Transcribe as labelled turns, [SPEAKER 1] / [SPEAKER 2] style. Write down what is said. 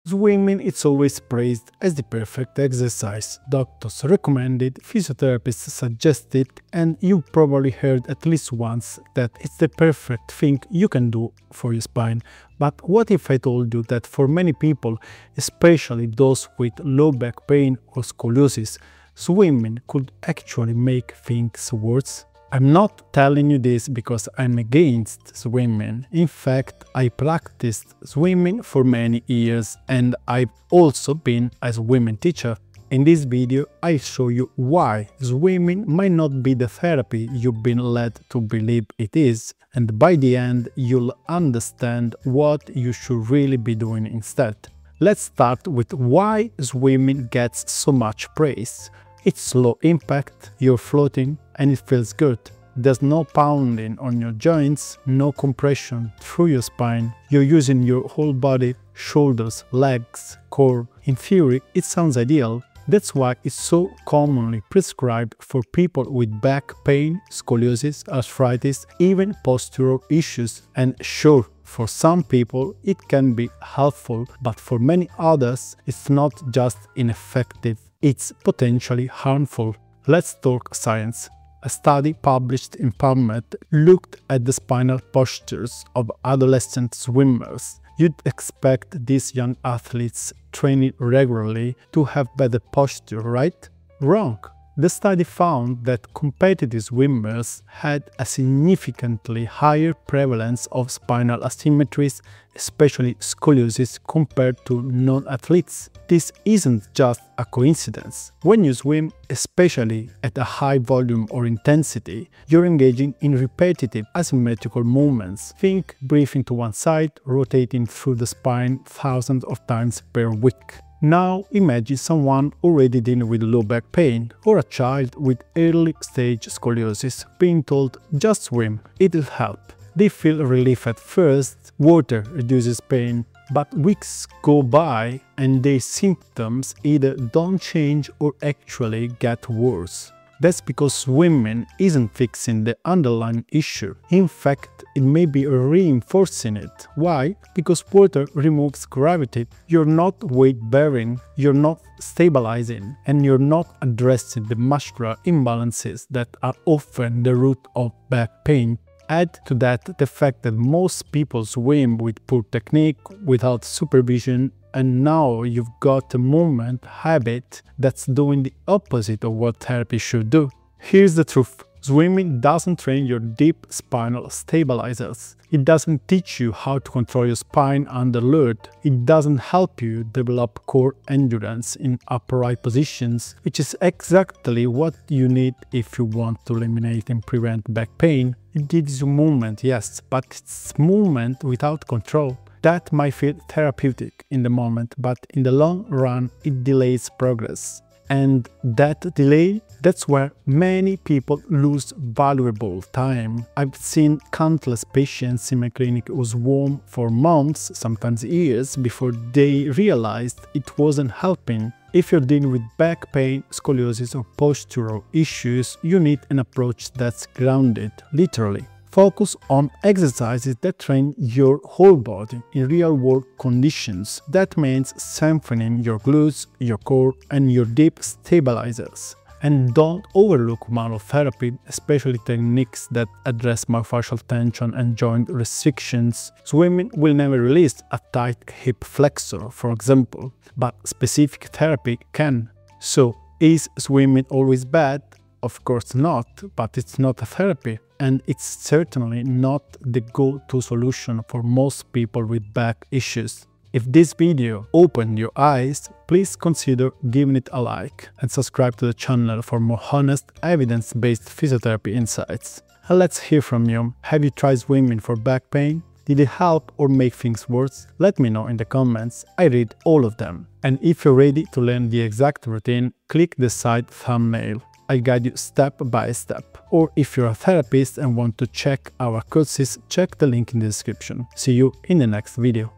[SPEAKER 1] Swimming is always praised as the perfect exercise. Doctors recommend it, physiotherapists suggest it, and you probably heard at least once that it's the perfect thing you can do for your spine. But what if I told you that for many people, especially those with low back pain or scoliosis, swimming could actually make things worse? I'm not telling you this because I'm against swimming. In fact, I practiced swimming for many years and I've also been a swimming teacher. In this video, I show you why swimming might not be the therapy you've been led to believe it is, and by the end, you'll understand what you should really be doing instead. Let's start with why swimming gets so much praise. It's low impact, you're floating, and it feels good. There's no pounding on your joints, no compression through your spine. You're using your whole body, shoulders, legs, core. In theory, it sounds ideal. That's why it's so commonly prescribed for people with back pain, scoliosis, arthritis, even postural issues. And sure, for some people it can be helpful, but for many others it's not just ineffective, it's potentially harmful. Let's talk science. A study published in PubMed looked at the spinal postures of adolescent swimmers. You'd expect these young athletes training regularly to have better posture, right? Wrong. The study found that competitive swimmers had a significantly higher prevalence of spinal asymmetries, especially scoliosis, compared to non-athletes. This isn't just a coincidence. When you swim, especially at a high volume or intensity, you're engaging in repetitive asymmetrical movements. Think breathing to one side, rotating through the spine thousands of times per week. Now imagine someone already dealing with low back pain or a child with early stage scoliosis being told just swim, it'll help. They feel relief at first, water reduces pain, but weeks go by and their symptoms either don't change or actually get worse. That's because swimming isn't fixing the underlying issue. In fact, it may be reinforcing it. Why? Because water removes gravity. You're not weight-bearing, you're not stabilizing, and you're not addressing the muscular imbalances that are often the root of back pain. Add to that the fact that most people swim with poor technique, without supervision, and now you've got a movement habit that's doing the opposite of what therapy should do. Here's the truth. Swimming doesn't train your deep spinal stabilizers. It doesn't teach you how to control your spine under load. It doesn't help you develop core endurance in upright positions, which is exactly what you need if you want to eliminate and prevent back pain. It gives you movement, yes, but it's movement without control. That might feel therapeutic in the moment, but in the long run, it delays progress. And that delay, that's where many people lose valuable time. I've seen countless patients in my clinic who swam for months, sometimes years, before they realized it wasn't helping. If you're dealing with back pain, scoliosis, or postural issues, you need an approach that's grounded, literally. Focus on exercises that train your whole body in real-world conditions. That means strengthening your glutes, your core, and your deep stabilizers. And don't overlook manual therapy, especially techniques that address myofascial tension and joint restrictions. Swimming will never release a tight hip flexor, for example, but specific therapy can. So, is swimming always bad? Of course not, but it's not a therapy. And it's certainly not the go-to solution for most people with back issues. If this video opened your eyes, please consider giving it a like and subscribe to the channel for more honest, evidence-based physiotherapy insights. And let's hear from you. Have you tried swimming for back pain? Did it help or make things worse? Let me know in the comments, I read all of them. And if you're ready to learn the exact routine, click the side thumbnail. I guide you step by step. Or if you're a therapist and want to check our courses, check the link in the description. See you in the next video.